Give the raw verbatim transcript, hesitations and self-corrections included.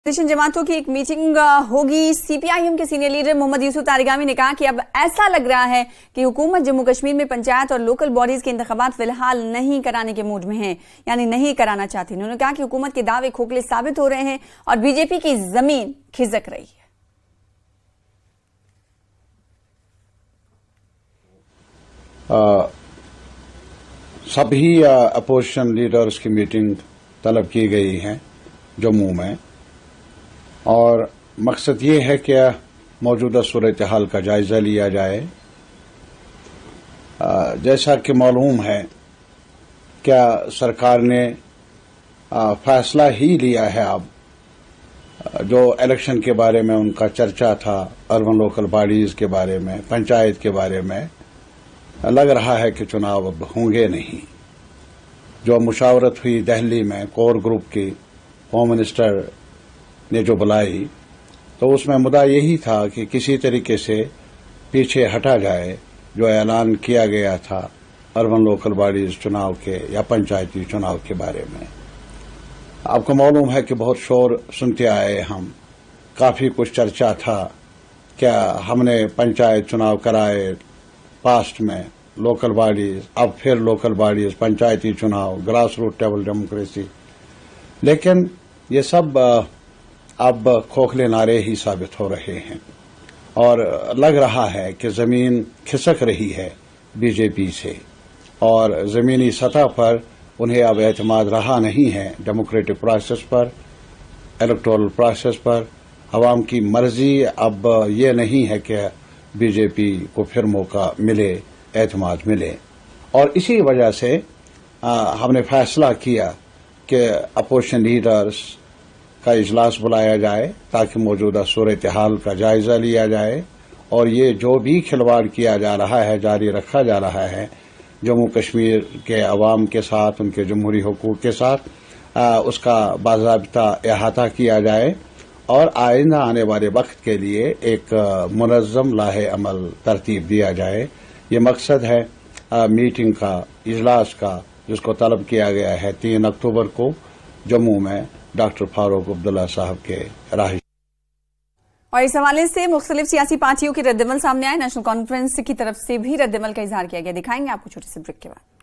Opposition جماعتوں کی ایک میٹنگ ہوگی۔ سی پی آئی ایم کے سینئر لیڈر محمد یوسف تارگامی نے کہا کہ اب ایسا لگ رہا ہے کہ حکومت جموں کشمیر میں پنچایت اور لوکل باڈیز کے انتخابات فی الحال نہیں کرانے کے موڈ میں ہیں، یعنی نہیں کرانا چاہتی۔ انہوں نے کہا کہ حکومت کے دعوے کھوکھلے ثابت ہو رہے ہیں اور بی جے پی کی زمین کھسک رہی ہے۔ آ, سبھی اپوزیشن لیڈرز کی میٹنگ طلب کی گئی ہے جموں میں، اور مقصد یہ ہے کہ موجودہ صورتحال کا جائزہ لیا جائے۔ آ, جیسا کہ معلوم ہے کیا سرکار نے آ, فیصلہ ہی لیا ہے اب جو الیکشن کے بارے میں ان کا چرچا تھا، اربن لوکل باڈیز کے بارے میں، پنچایت کے بارے میں، لگ رہا ہے کہ چناؤ اب ہوں گے نہیں۔ جو مشاورت ہوئی دہلی میں کور گروپ کی، ہوم منسٹر نے جو بلائی، تو اس میں مدعا یہی تھا کہ کسی طریقے سے پیچھے ہٹا جائے جو اعلان کیا گیا تھا اربن لوکل باڈیز چناؤ کے یا پنچایتی چناؤ کے بارے میں۔ آپ کو معلوم ہے کہ بہت شور سنتے آئے ہم، کافی کچھ چرچا تھا، کیا ہم نے پنچایت چناؤ کرائے پاسٹ میں، لوکل باڈیز، اب پھر لوکل باڈیز، پنچایتی چناؤ، گراس روٹ ٹیبل ڈیموکریسی، لیکن یہ سب اب کھوکھلے نعرے ہی ثابت ہو رہے ہیں، اور لگ رہا ہے کہ زمین کھسک رہی ہے بی جے پی سے، اور زمینی سطح پر انہیں اب اعتماد رہا نہیں ہے ڈیموکریٹک پروسیس پر، الیکٹورل پروسیس پر۔ عوام کی مرضی اب یہ نہیں ہے کہ بی جے پی کو پھر موقع ملے، اعتماد ملے، اور اسی وجہ سے آ, ہم نے فیصلہ کیا کہ اپوزیشن لیڈرز کا اجلاس بلایا جائے تاکہ موجودہ صورتحال کا جائزہ لیا جائے، اور یہ جو بھی کھلواڑ کیا جا رہا ہے، جاری رکھا جا رہا ہے جموں کشمیر کے عوام کے ساتھ، ان کے جمہوری حقوق کے ساتھ، آ, اس کا باضابطہ احاطہ کیا جائے، اور آئندہ آنے والے وقت کے لیے ایک منظم لاہ عمل ترتیب دیا جائے۔ یہ مقصد ہے آ, میٹنگ کا، اجلاس کا، جس کو طلب کیا گیا ہے تین اکتوبر کو جموں میں ڈاکٹر فاروق عبداللہ صاحب کے رہائش۔ اور اس حوالے سے مختلف سیاسی پارٹیوں کے رد عمل سامنے آئے۔ نیشنل کانفرنس کی طرف سے بھی رد عمل کا اظہار کیا گیا۔ دکھائیں گے آپ کو چھوٹے سے بریک کے بعد۔